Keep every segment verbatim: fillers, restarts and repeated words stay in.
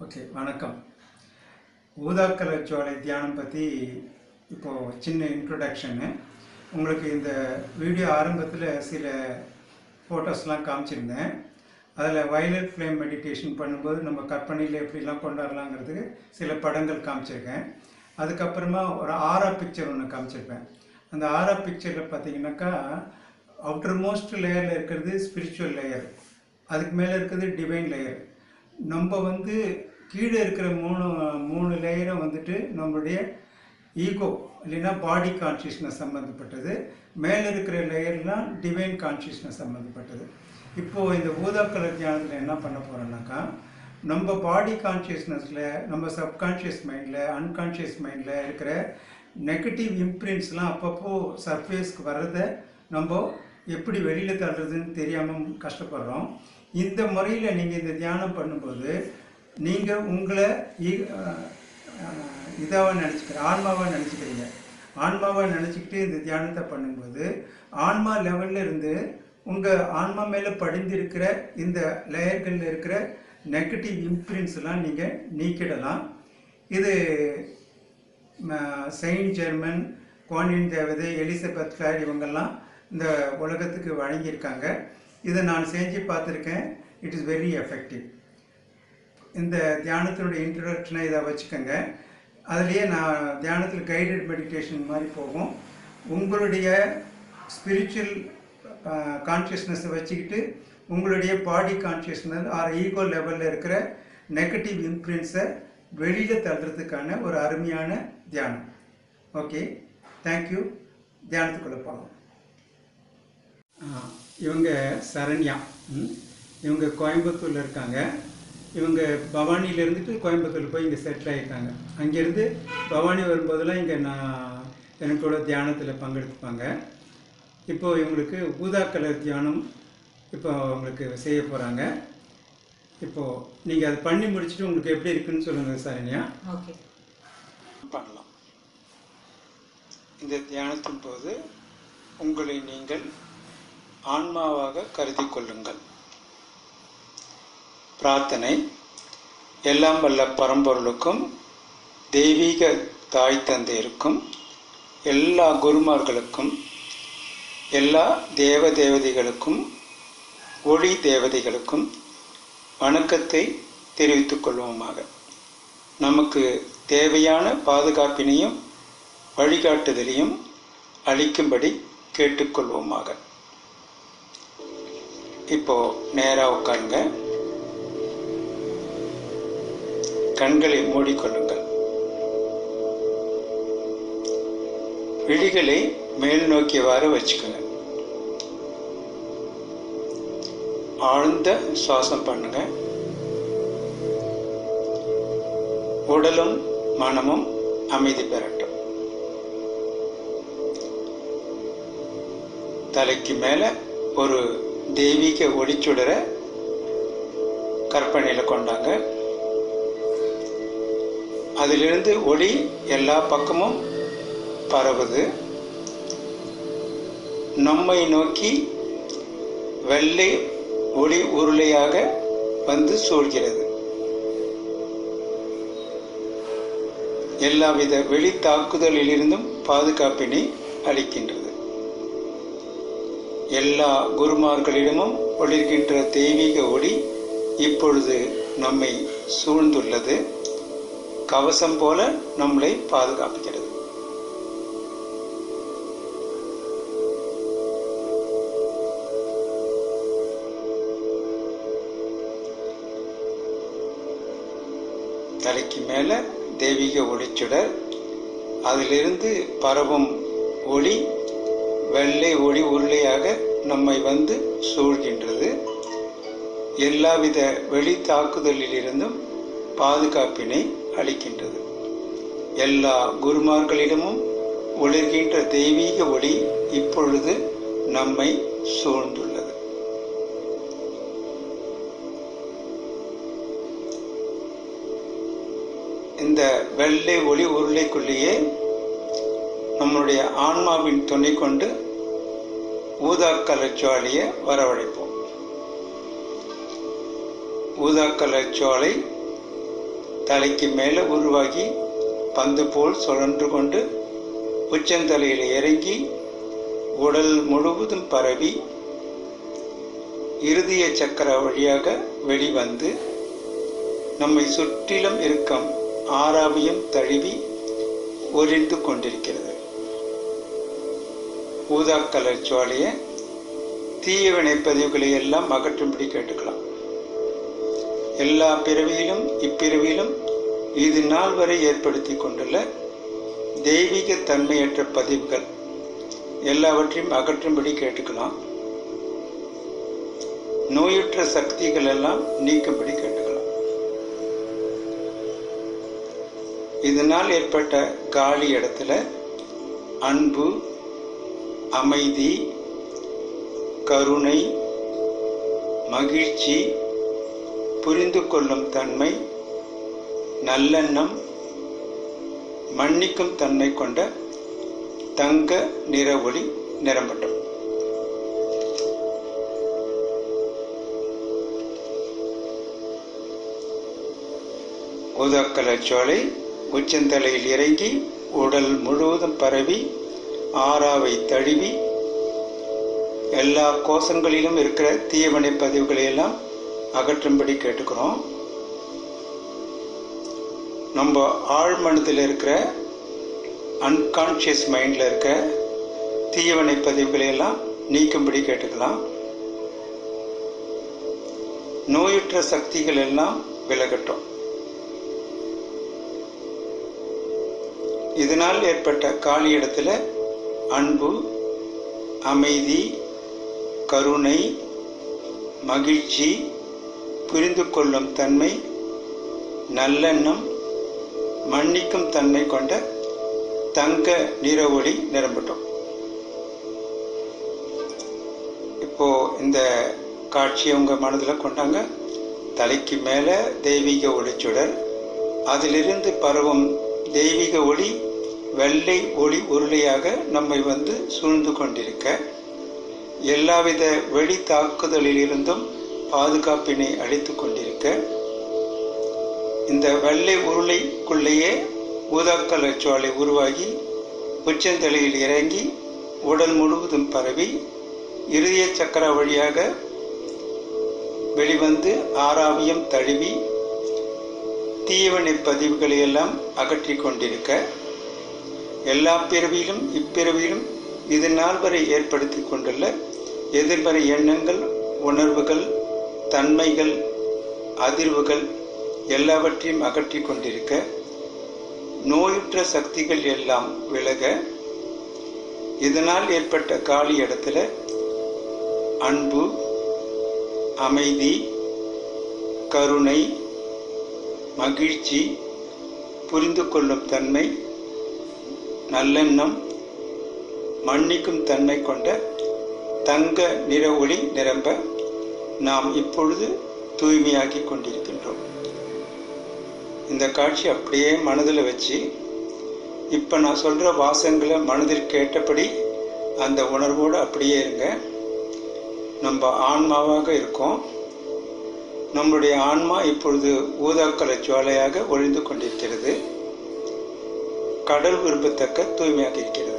Okay, வணக்கம். ஊதாக்கலர் ஜுவாலை தியானம் பற்றி இப்போது சின்ன இன்ட்ரொடக்ஷனு. உங்களுக்கு இந்த வீடியோ ஆரம்பத்தில் சில ஃபோட்டோஸ்லாம் காமிச்சிருந்தேன். அதில் வயலட் ஃப்ளேம் மெடிடேஷன் பண்ணும்போது நம்ம கற்பனையில் எப்படிலாம் கொண்டாடலாங்கிறதுக்கு சில படங்கள் காமிச்சிருக்கேன். அதுக்கப்புறமா ஒரு ஆரா பிக்சர் ஒன்று காமிச்சிருப்பேன். அந்த ஆரா பிக்சரில் பார்த்தீங்கன்னாக்கா அவுட்டர் மோஸ்ட் லேயரில் இருக்கிறது ஸ்பிரிச்சுவல் லேயர், அதுக்கு மேலே இருக்கிறது டிவைன் லேயர். நம்ம வந்து கீழே இருக்கிற மூணு மூணு லேயரும் வந்துட்டு நம்மளுடைய ஈகோ இல்லைன்னா பாடி கான்ஷியஸ்னஸ் சம்மந்தப்பட்டது, மேலே இருக்கிற லேயர்லாம் டிவைன் கான்ஷியஸ்னஸ் சம்மந்தப்பட்டது. இப்போது இந்த ஊதாக்கலர் தியானத்தில் என்ன பண்ண போகிறோம்னாக்கா, நம்ம பாடி கான்ஷியஸ்னஸில், நம்ம சப்கான்ஷியஸ் மைண்டில், அன்கான்ஷியஸ் மைண்டில் இருக்கிற நெகட்டிவ் இம்ப்ரிண்ட்ஸ்லாம் அப்பப்போ சர்ஃபேஸ்க்கு வர்றதை நம்ம எப்படி வெளியில் தள்ளுறதுன்னு தெரியாமல் கஷ்டப்படுறோம். இந்த முறையில் நீங்கள் இந்த தியானம் பண்ணும்போது நீங்கள் உங்களை இதாக நினச்சிக்கிற ஆன்மாவாக நினச்சிக்கிறீங்க. ஆன்மாவாக நினச்சிக்கிட்டு இந்த தியானத்தை பண்ணும்போது ஆன்மா லெவலில் இருந்து உங்கள் ஆன்மா மேலே படிந்திருக்கிற இந்த லேயர்களில் இருக்கிற நெகட்டிவ் இம்ப்ரிண்ட்ஸ்லாம் நீங்கள் நீக்கிடலாம். இது செயின்ட் ஜெர்மன், குவானின் தேவதை, எலிசபெத் கிளார் இவங்கெல்லாம் இந்த உலகத்துக்கு வழங்கியிருக்காங்க. இதை நான் செஞ்சு பார்த்துருக்கேன். It is very effective. இந்த தியானத்தினுடைய இன்ட்ரடக்ஷனை இதை வச்சுக்கோங்க. அதுலேயே நான் தியானத்தில் கைடட் மெடிடேஷன் மாதிரி போகும். உங்களுடைய ஸ்பிரிச்சுவல் கான்ஷியஸ்னஸை வச்சுக்கிட்டு உங்களுடைய பாடி கான்ஷியஸ்னஸ் ஆர் ஈகோ லெவலில் இருக்கிற நெகட்டிவ் இம்ப்ரிண்ட்ஸை வெளியில் தள்ளுறதுக்கான ஒரு அருமையான தியானம். Okay, thank you. தியானத்துக்குள்ளே போகலாம். இவங்க சரண்யா, இவங்க கோயம்புத்தூரில் இருக்காங்க. இவங்க பவானியில் இருந்துட்டு கோயம்புத்தூர் போய் இங்கே செட்டில் ஆகிட்டாங்க. அங்கேருந்து பவானி வரும்போதெல்லாம் இங்கே நான் எனக்கூட தியானத்தில் பங்கெடுத்துப்பாங்க. இப்போது இவங்களுக்கு ஊதாக்கலர் தியானம் இப்போ அவங்களுக்கு செய்ய போகிறாங்க. இப்போது நீங்கள் அதை பண்ணி முடிச்சுட்டு உங்களுக்கு எப்படி இருக்குன்னு சொல்லுங்கள் சரண்யா. ஓகே, பண்ணலாம். இந்த தியானத்தின் போது உங்களை நீங்கள் ஆன்மாவாக கருதி கொள்ளுங்கள். பிரார்த்தனை. எல்லாம் வல்ல பரம்பொருளுக்கும் தெய்வீக தாய் தந்தையருக்கும் எல்லா குருமார்களுக்கும் எல்லா தேவ தேவதைகளுக்கும் ஒளி தேவதைகளுக்கும் வணக்கத்தை தெரிவித்துக் கொள்வோமாக. நமக்கு தேவையான பாதுகாப்பினையும் வழிகாட்டுதலையும் அளிக்கும்படி கேட்டுக்கொள்வோமாக. இப்போ நேராக உட்காருங்க. கண்களை மூடிக்கொள்ளுங்கள். விழிகளை மேல் நோக்கியவாறு வச்சுக்கோங்க. ஆழ்ந்த சுவாசம் பண்ணுங்க. உடலும் மனமும் அமைதி பெறட்டும். தலைக்கு மேல ஒரு தெய்வீக ஒளிச்சுடரை கற்பனையில் கொண்டாங்க. அதிலிருந்து ஒளி எல்லா பக்கமும் பரவுது. நம்மை நோக்கி வெள்ளை ஒளி உருளையாக வந்து சூழ்கிறது. எல்லாவித வெளி தாக்குதலிலிருந்தும் பாதுகாப்பினை அளிக்கின்றது. எல்லா குருமார்களிடமும் ஒளிர்கின்ற தெய்வீக ஒளி இப்பொழுது நம்மை சூழ்ந்துள்ளது. கவசம் போல நம்மளை பாதுகாப்புகிறது. தலைக்கு மேல தெய்வீக ஒளிச்சுடர், அதிலிருந்து பரவும் ஒளி வெள்ளை ஒளி உருளையாக நம்மை வந்து சூழ்கின்றது. எல்லாவித வெளி தாக்குதலிலிருந்தும் பாதுகாப்பினை அளிக்கின்றது. எல்லா குருமார்களிடமும் ஒளிர்கின்ற தெய்வீக ஒளி இப்பொழுது நம்மை சூழ்ந்துள்ளது. இந்த வெள்ளை ஒளி உருளைக்குள்ளேயே நம்முடைய ஆன்மாவின் துணை கொண்டு ஊதாக்கலர் ஜுவாலையை வரவழைப்போம். ஊதாக்கலர் ஜுவாலை தலைக்கு மேலே உருவாகி பந்து போல் சுழன்று கொண்டு உச்சந்தலையில் இறங்கி உடல் முழுவதும் பரவி இருதய சக்கர வழியாக வெளிவந்து நம்மை சுற்றிலும் இருக்கும் ஆறாவையும் தழுவி ஒளிர்ந்து கொண்டிருக்கிறது. ஊதா கலர் ஜுவாலையை தீய வினை பதிவுகளை எல்லாம் அகற்றும்படி கேட்டுக்கலாம். எல்லா பிறவியிலும் இப்பிறவியிலும் இது நாள் வரை ஏற்படுத்தி கொண்டுள்ள தெய்வீக தன்மையற்ற பதிவுகள் எல்லாவற்றையும் அகற்றும்படி கேட்டுக்கலாம். நோயுற்ற சக்திகள் எல்லாம் நீக்கும்படி கேட்டுக்கலாம். இதனால் ஏற்பட்ட காலி இடத்துல அன்பு, அமைதி, கருணை, மகிழ்ச்சி, புரிந்து கொள்ளும் தன்மை, நல்லெண்ணம், மன்னிக்கும் தன்மை கொண்ட தங்க நிற ஒளி நிரம்பட்டும். ஊதாக்கலர் ஜுவாலை உச்சந்தலையில் இறங்கி உடல் முழுவதும் பரவி ஆறாவை தழுவி எல்லா கோஷங்களிலும் இருக்கிற தீயவினை பதிவுகளை எல்லாம் அகற்றும்படி கேட்டுக்கிறோம். நம்ம ஆழ் மனதில் இருக்கிற அன்கான்ஷியஸ் மைண்டில் இருக்க தீயவினை பதிவுகளை எல்லாம் நீக்கும்படி கேட்டுக்கலாம். நோயுற்ற சக்திகள் எல்லாம் விலகட்டும். இதனால் ஏற்பட்ட காலி இடத்துல அன்பு, அமைதி, கருணை, மகிழ்ச்சி, புரிந்து கொள்ளும் தன்மை, நல்லெண்ணம், மன்னிக்கும் தன்மை கொண்ட தங்க நிற ஒளி நிரம்பட்டும். இப்போ இந்த காட்சியை உங்க மனதில் கொண்டாங்க. தலைக்கு மேல தெய்வீக ஒளிச்சுடர், அதிலிருந்து பரவும் தெய்வீக ஒளி வெள்ளை ஒளி உருளையாக நம்மை வந்து சூழ்ந்து கொண்டிருக்க, எல்லாவித வெளி தாக்குதலில் இருந்தும் பாதுகாப்பினை அளித்து கொண்டிருக்க, இந்த வெள்ளை உருளைக்குள்ளேயே ஊதாக்கலர் ஜுவாலை உருவாகி உச்சந்தலையில் இறங்கி உடல் முழுவதும் பரவி இருதய சக்கர வழியாக வெளிவந்து ஆறாவியம் தழுவி தீயவினை பதிவுகளை எல்லாம் அகற்றி கொண்டிருக்க, எல்லா பிறவியிலும் இப்பிறவியிலும் இது நாள் வரை ஏற்படுத்தி கொண்டுள்ள எதிர்மறை எண்ணங்கள், உணர்வுகள், தன்மைகள், அதிர்வுகள் எல்லாவற்றையும் அகற்றி கொண்டிருக்க, நோயுற்ற சக்திகள் எல்லாம் விலக, இதனால் ஏற்பட்ட காலி இடத்துல அன்பு, அமைதி, கருணை, மகிழ்ச்சி, புரிந்து கொள்ளும் தன்மை, நல்லெண்ணம், மன்னிக்கும் தன்மை கொண்ட தங்க நிற ஒளி நிரம்ப நாம் இப்பொழுது தூய்மையாக்கி கொண்டிருக்கின்றோம். இந்த காட்சி அப்படியே மனதில் வச்சு இப்போ நான் சொல்கிற வாசங்களை மனதில் கேட்டபடி அந்த உணர்வோடு அப்படியே இருங்க. நம்ம ஆன்மாவாக இருக்கோம். நம்முடைய ஆன்மா இப்பொழுது ஊதாக்கலர் ஜுவாலையாக ஒளிந்து கொண்டிருக்கிறது. கடல் விரும்பத்தக்க தூய்மையாக இருக்கிறது.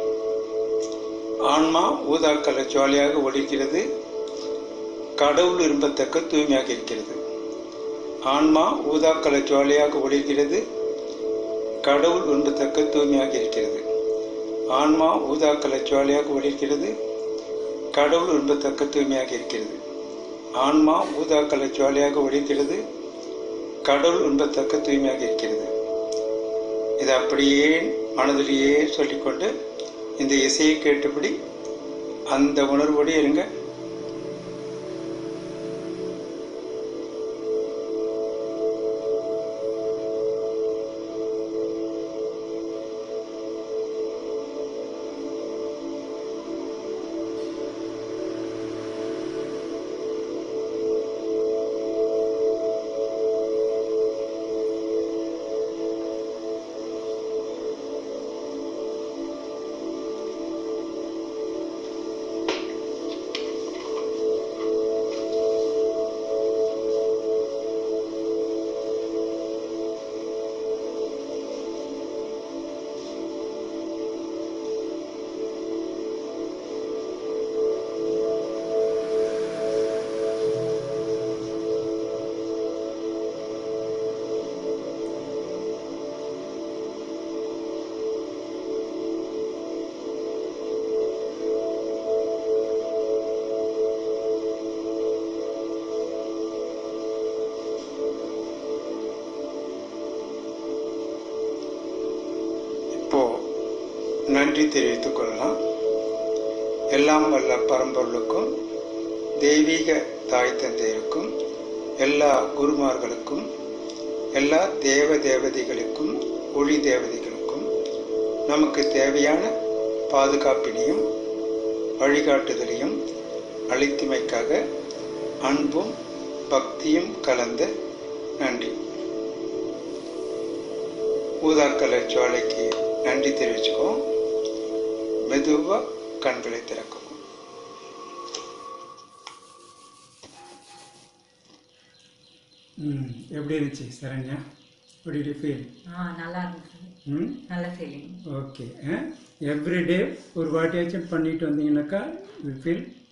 ஆன்மா ஊதாக்கலர் ஜுவாலையாக ஒளிர்கிறது. கடவுள் விரும்பத்தக்க தூய்மையாக இருக்கிறது. ஆன்மா ஊதாக்கலர் ஜுவாலையாக ஒளிர்கிறது. கடவுள் விரும்பத்தக்க தூய்மையாக இருக்கிறது. ஆன்மா ஊதாக்கலர் ஜுவாலையாக ஒளிர்கிறது. கடவுள் விரும்பத்தக்க தூய்மையாக இருக்கிறது. ஆன்மா ஊதாக்கலர் ஜுவாலையாக ஒளிர்கிறது. கடவுள் விரும்பத்தக்க தூய்மையாக இருக்கிறது. இதை அப்படியே மனதிலேயே சொல்லிக்கொண்டு இந்த இசையை கேட்டபடி அந்த உணர்வோடு இருங்க. நன்றி தெரிவித்துக் கொள்ளலாம். எல்லாம் வல்ல பரம்பொருளுக்கும் தெய்வீக தாய் தந்தையருக்கும் எல்லா குருமார்களுக்கும் எல்லா தேவ தேவதைகளுக்கும் ஒளி தேவதைகளுக்கும் நமக்கு தேவையான பாதுகாப்பினையும் வழிகாட்டுதலையும் அளித்தமைக்காக அன்பும் பக்தியும் கலந்த நன்றி. ஊதாக்கலர் ஜுவாலைக்கு நன்றி தெரிவிச்சுக்கோம். மெதுவாக கண்களை திறக்கும். ம் எப்படி இருந்துச்சு Saranya? What did you feel? ஆ நல்லா இருந்துச்சு. ம் நல்ல ஃபீலிங். ஓகே. எவ்ரிடே ஒரு வாட்டியாச்சும் பண்ணிட்டு வந்தீங்கன்னாக்கா யூ ஃபீல்